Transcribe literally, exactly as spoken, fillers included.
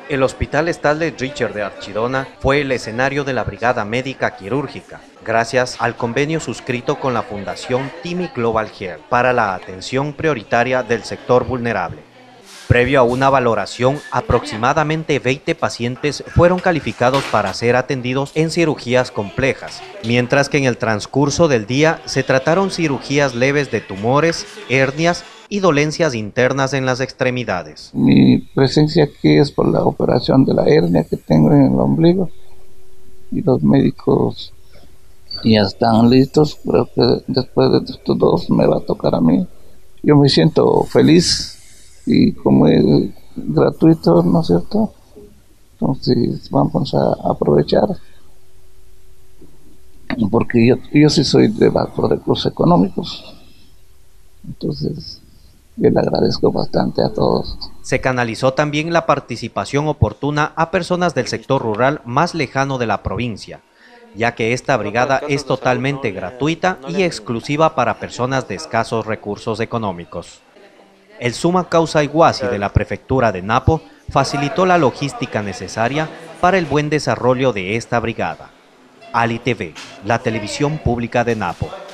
El Hospital Stanley Richard de Archidona fue el escenario de la Brigada Médica Quirúrgica, gracias al convenio suscrito con la Fundación Timi Global Health para la atención prioritaria del sector vulnerable. Previo a una valoración, aproximadamente veinte pacientes fueron calificados para ser atendidos en cirugías complejas, mientras que en el transcurso del día se trataron cirugías leves de tumores, hernias y dolencias internas en las extremidades. Mi presencia aquí es por la operación de la hernia que tengo en el ombligo y los médicos ya están listos. Creo que después de estos dos me va a tocar a mí. Yo me siento feliz y como es gratuito, ¿no es cierto? Entonces vamos a aprovechar, porque yo, yo sí soy de bajos recursos económicos, entonces yo le agradezco bastante a todos. Se canalizó también la participación oportuna a personas del sector rural más lejano de la provincia, ya que esta brigada es totalmente gratuita y exclusiva para personas de escasos recursos económicos. El Suma Causa Iguasi de la Prefectura de Napo facilitó la logística necesaria para el buen desarrollo de esta brigada. Ali T V, la televisión pública de Napo.